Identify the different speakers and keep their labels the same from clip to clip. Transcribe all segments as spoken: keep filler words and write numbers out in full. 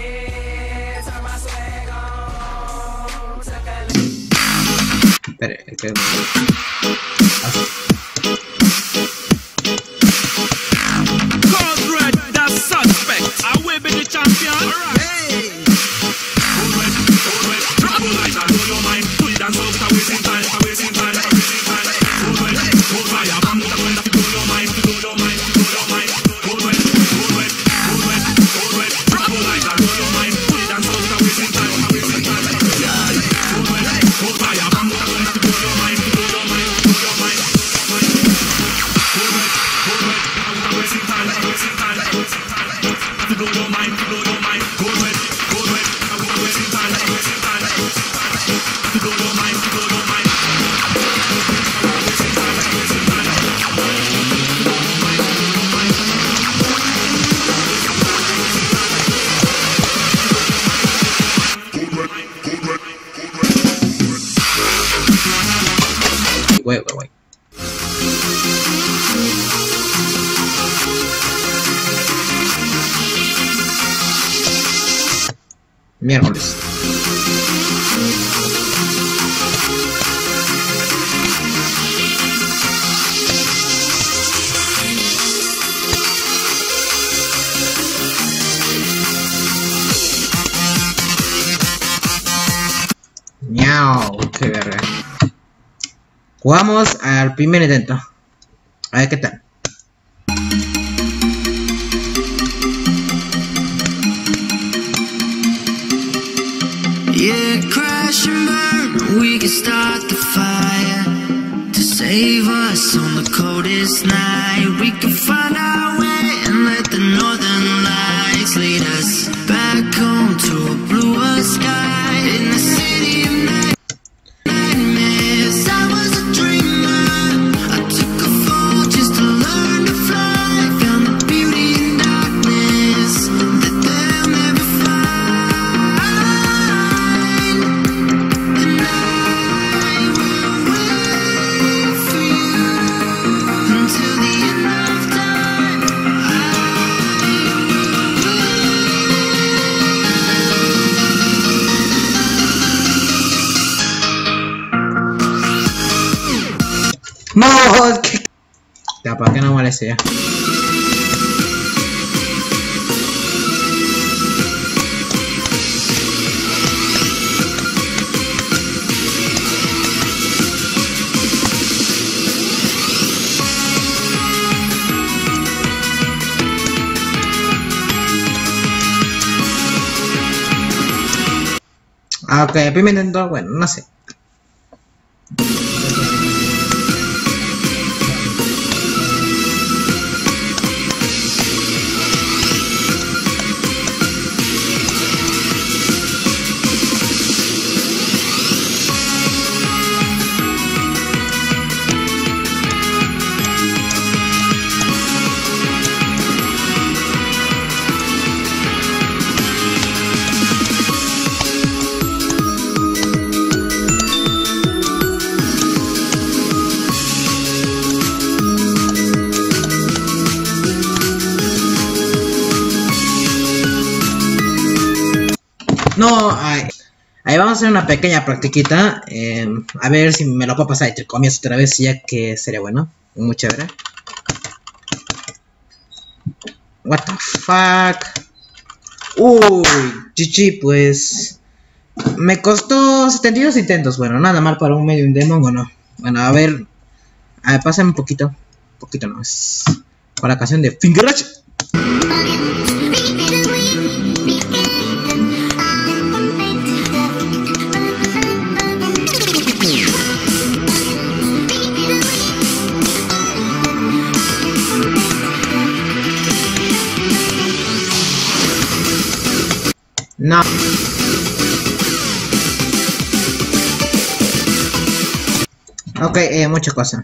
Speaker 1: Espera, que... Wait, wait, wait. Miércoles. Miau, qué verga. Jugamos al primer intento. A ver qué tal.
Speaker 2: Yeah, crash and burn, we can start the fire to save us on the coldest night. We can find our way and let the northern lights lead us back home to a bluer sky in the city of night. Nightmares, I was a dreamer. I took a fall just to learn to fly. Found the beauty in darkness that they'll never find. And I will wait for you until the end of time.
Speaker 1: No, ¿qué? Ya, ¿para qué no moleste ya? Ah, ok, el primer intento, bueno, no sé. No, ahí, ahí vamos a hacer una pequeña practiquita. Eh, a ver si me lo puedo pasar entre comillas otra vez, ya que sería bueno. Muy chévere. What the fuck. Uy, chichi, pues me costó setenta y dos intentos. Bueno, nada mal para un medio un demon, ¿o no? Bueno, a ver, a ver, pásame un poquito. Un poquito más. Con la canción de Finger Rush. No. Ok, eh, muchas cosas.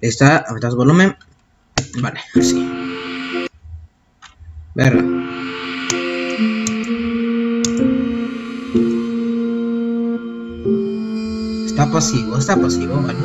Speaker 1: Está, aumentas volumen. Vale, así. Verga. Está pasivo, está pasivo, ¿vale?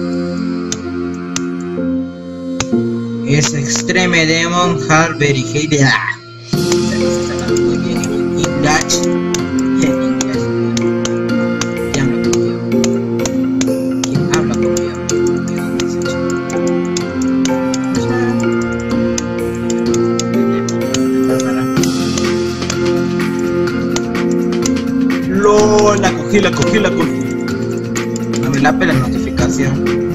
Speaker 1: Es Extreme Demon Hard Very Hate. Muy bien en inglés. En inglés. ¿Quién habla como yo? ¿Quién habla como yo? LOL, la cogí, la cogí, la cogí. No me la pela notificación.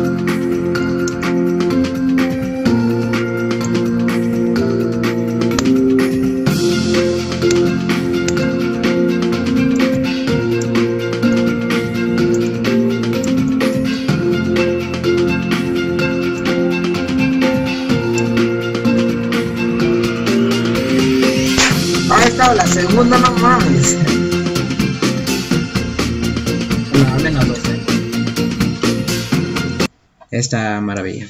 Speaker 1: La segunda, no mames. No, al menos lo sé. Esta maravilla.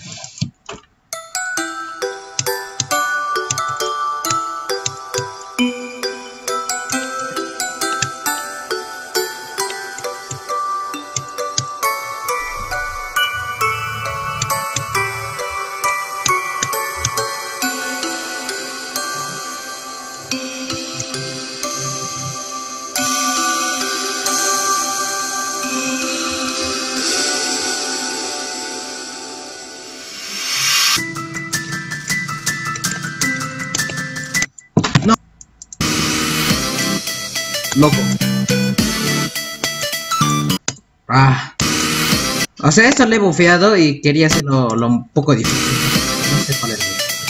Speaker 1: Loco. Ah. O sea, esto le he bufeado y quería hacerlo lo un poco difícil. No sé cuál es.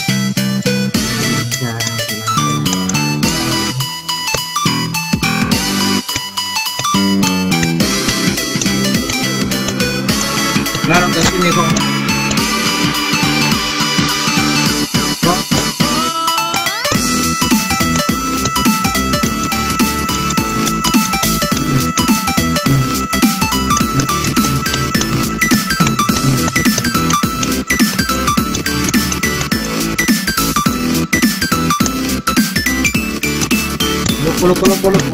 Speaker 1: Claro que sí, mijo. Loco, loco, loco.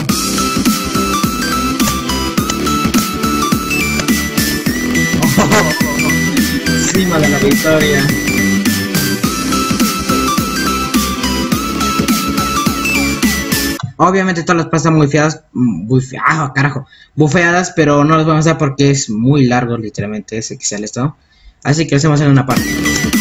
Speaker 1: Oh, encima de la victoria. Obviamente todas las pastas muy feadas, bufeadas, ah, carajo, bufeadas, pero no las vamos a hacer porque es muy largo, literalmente, es X L esto. Así que lo hacemos en una parte.